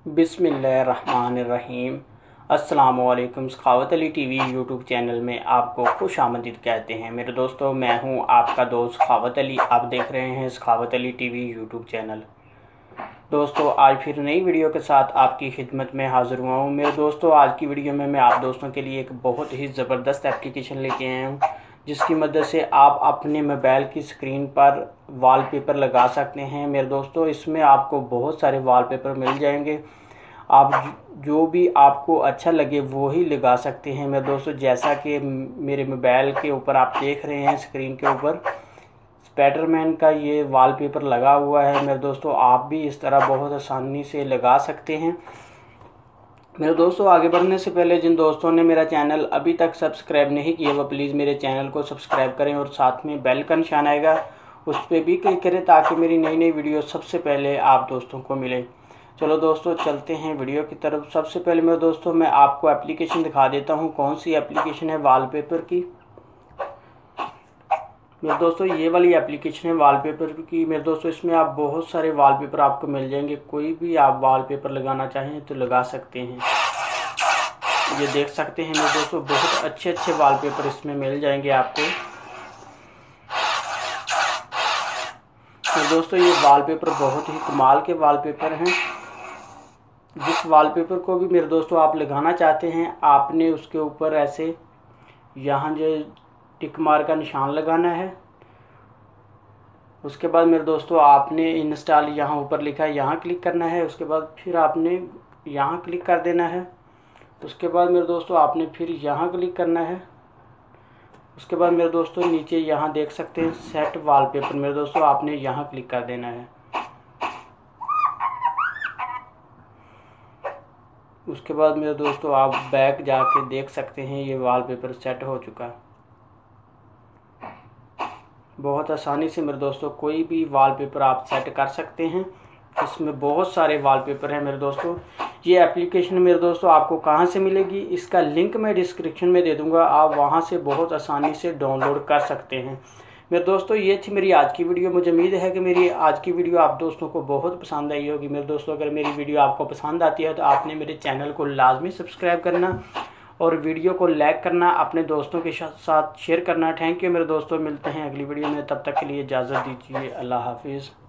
बिस्मिल्लाहिर्रहमानिर्रहीम। अस्सलामुअलैकुम। Sakhawat Ali TV YouTube channel में आपको खुश आमदीद कहते हैं। मेरे दोस्तों, मैं हूं आपका दोस्त सखावत अली। आप देख रहे हैं Sakhawat Ali TV YouTube channel. दोस्तों, आज फिर नई वीडियो के साथ आपकी खिदमत में हाज़िर हुआ हूँ। मेरे दोस्तों, आज की वीडियो में मैं आप दोस्तों के लिए एक बहुत ही ज़बरदस्त एप्लीकेशन लेके आया हूँ, जिसकी मदद से आप अपने मोबाइल की स्क्रीन पर वॉलपेपर लगा सकते हैं। मेरे दोस्तों, इसमें आपको बहुत सारे वॉलपेपर मिल जाएंगे। आप जो भी आपको अच्छा लगे वो ही लगा सकते हैं। मेरे दोस्तों, जैसा कि मेरे मोबाइल के ऊपर आप देख रहे हैं, स्क्रीन के ऊपर स्पाइडरमैन का ये वॉलपेपर लगा हुआ है। मेरे दोस्तों, आप भी इस तरह बहुत आसानी से लगा सकते हैं। मेरे दोस्तों, आगे बढ़ने से पहले जिन दोस्तों ने मेरा चैनल अभी तक सब्सक्राइब नहीं किया, वो प्लीज़ मेरे चैनल को सब्सक्राइब करें और साथ में बेल का निशान आएगा, उस पर भी क्लिक करें ताकि मेरी नई नई वीडियो सबसे पहले आप दोस्तों को मिले। चलो दोस्तों, चलते हैं वीडियो की तरफ। सबसे पहले मेरे दोस्तों, मैं आपको एप्लीकेशन दिखा देता हूँ। कौन सी एप्लीकेशन है वॉलपेपर की। मेरे दोस्तों, ये वाली एप्लीकेशन है वॉलपेपर की। मेरे दोस्तों, इसमें आप बहुत सारे वॉलपेपर आपको मिल जाएंगे। कोई भी आप वॉलपेपर लगाना चाहें तो लगा सकते हैं। ये देख सकते हैं मेरे दोस्तों, बहुत अच्छे अच्छे वॉलपेपर इसमें मिल जाएंगे आपको। मेरे दोस्तों, ये वॉलपेपर बहुत ही कमाल के वॉलपेपर हैं। जिस वॉलपेपर को भी मेरे दोस्तों आप लगाना चाहते हैं, आपने उसके ऊपर ऐसे यहाँ जो टिक मार का निशान लगाना है। उसके बाद मेरे दोस्तों, आपने इंस्टॉल यहाँ ऊपर लिखा है, यहाँ क्लिक करना है। उसके बाद फिर आपने यहाँ क्लिक कर देना है। उसके बाद मेरे दोस्तों, आपने फिर यहाँ क्लिक करना है। उसके बाद मेरे दोस्तों, नीचे यहाँ देख सकते हैं सेट वॉलपेपर। मेरे दोस्तों, आपने यहाँ क्लिक कर देना है। उसके बाद मेरे दोस्तों, आप बैक जाके देख सकते हैं ये वॉलपेपर सेट हो चुका है। बहुत आसानी से मेरे दोस्तों कोई भी वॉलपेपर आप सेट कर सकते हैं। इसमें बहुत सारे वॉलपेपर हैं मेरे दोस्तों। ये एप्लीकेशन मेरे दोस्तों आपको कहाँ से मिलेगी, इसका लिंक मैं डिस्क्रिप्शन में दे दूँगा। आप वहाँ से बहुत आसानी से डाउनलोड कर सकते हैं। मेरे दोस्तों, ये थी मेरी आज की वीडियो। मुझे उम्मीद है कि मेरी आज की वीडियो आप दोस्तों को बहुत पसंद आई होगी। मेरे दोस्तों, अगर मेरी वीडियो आपको पसंद आती है तो आपने मेरे चैनल को लाजमी सब्सक्राइब करना और वीडियो को लाइक करना, अपने दोस्तों के साथ शेयर करना। थैंक यू मेरे दोस्तों, मिलते हैं अगली वीडियो में। तब तक के लिए इजाज़त दीजिए। अल्लाह हाफिज़।